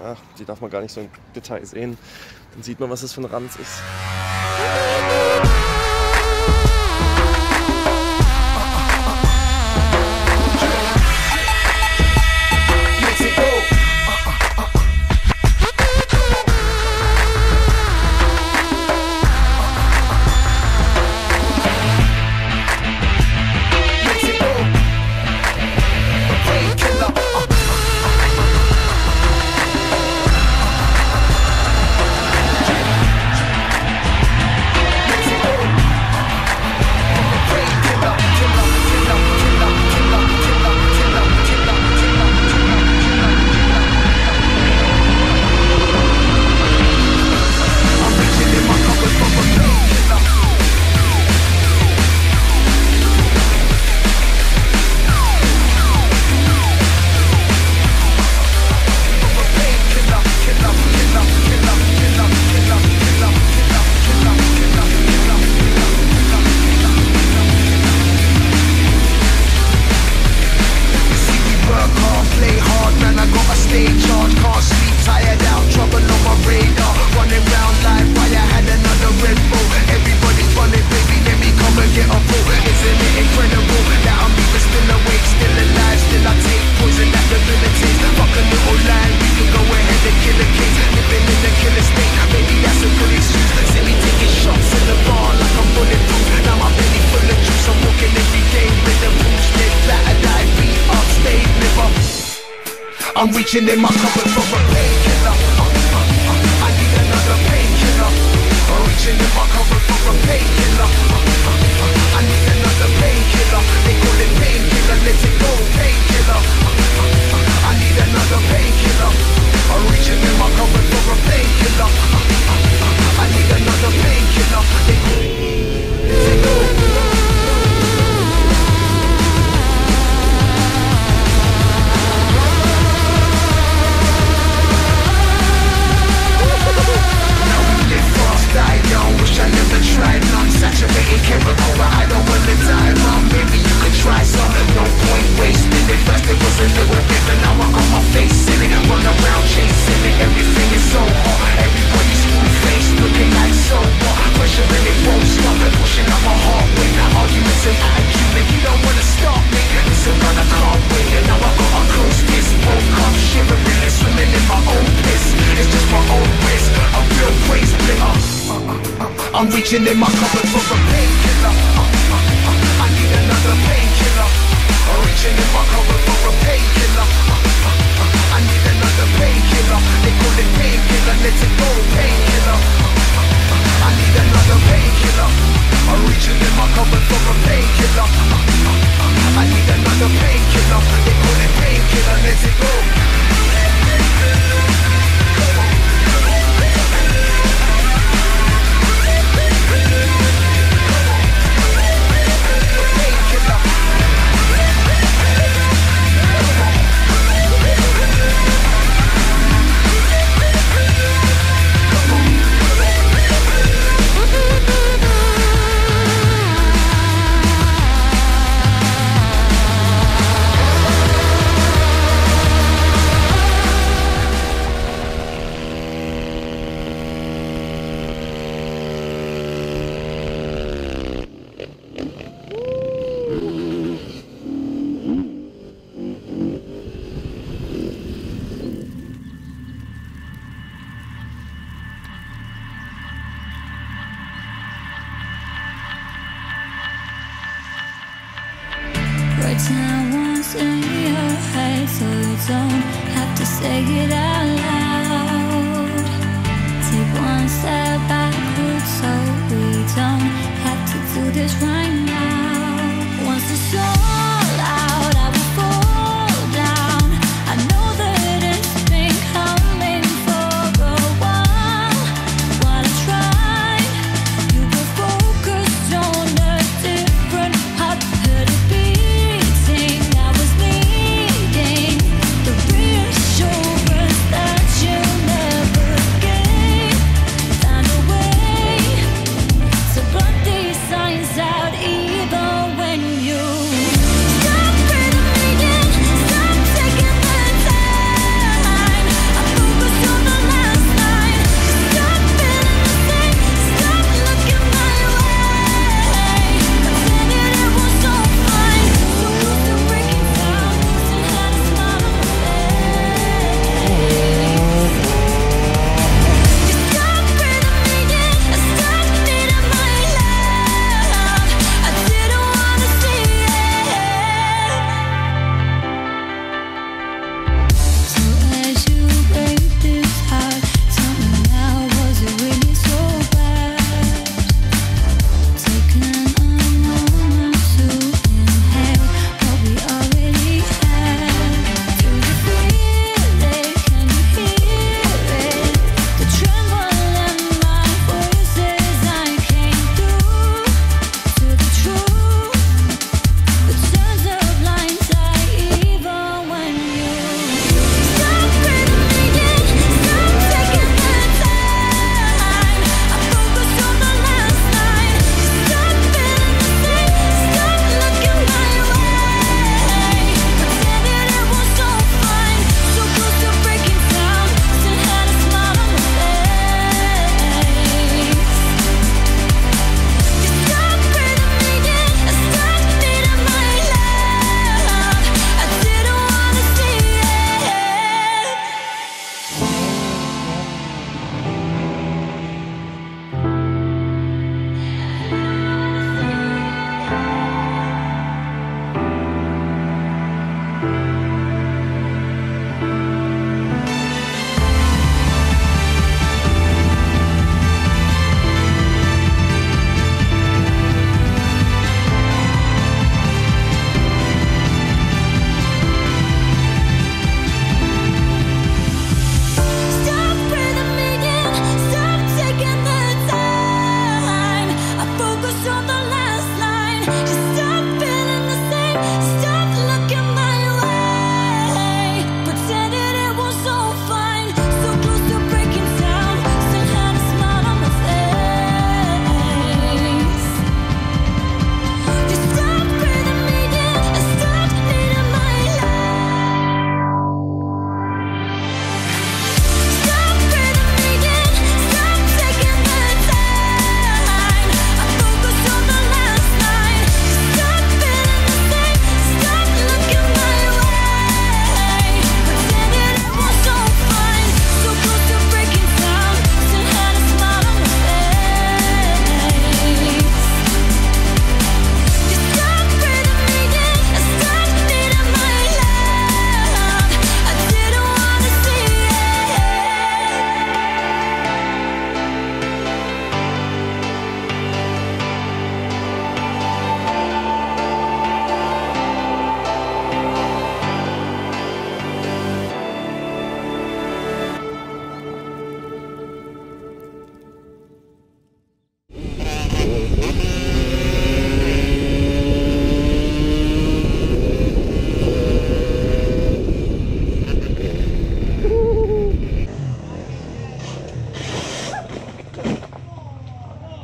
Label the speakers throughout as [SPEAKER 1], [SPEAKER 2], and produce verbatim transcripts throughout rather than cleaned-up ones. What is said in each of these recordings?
[SPEAKER 1] ach, die darf man gar nicht so im Detail sehen. Dann sieht man, was das für ein Ranz ist.
[SPEAKER 2] I'm reaching in my cupboard for a painkiller. Uh, uh, uh, I need another painkiller. I'm reaching in my cupboard for a painkiller. Uh, uh, uh, I need another painkiller. They call it painkiller, let it go, painkiller. Uh, uh, uh, I need another painkiller. I'm reaching in my cupboard for a painkiller. Uh, uh, uh, I need another painkiller. They call it, let it go. I never tried non-saturated chemical, but I don't wanna die, mom. Maybe you could try some. No point wasting it. First it was a little bit, but now I got my face in it. Run around chasing it. Everything is so hot. Everybody's full face, looking like so what? Pressure and it won't stop. Pushing up my heart with arguments and attitude. If you don't wanna stop me, listen, man, I can't wait. And now I got a close kiss. Woke up shivering and swimming in my own piss. It's just my own risk. A real praise splitter. I'm reaching in my cupboard for a painkiller. Uh, uh, uh, I need another painkiller. I'm reaching in my cupboard for a painkiller. Uh, uh, uh, I need another painkiller. They call it painkiller, let it go, painkiller. Uh, uh, uh, I need another painkiller. I'm reaching in my cupboard for a painkiller. Uh, uh, uh, I need another painkiller. They call it painkiller, let it go.
[SPEAKER 3] Words now once in your head, so you don't have to say it out loud. Take one step backwards so we don't have to do this right now. Once it's all out, I will fall down. I know that it's been coming for a while. While I try, you were focused on a different heart. Heard it beating, I was needing the reassurance that you never gave. Find a way to block these signs out.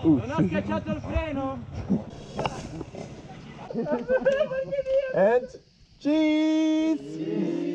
[SPEAKER 4] Non ha schiacciato il freno!
[SPEAKER 1] And cheese!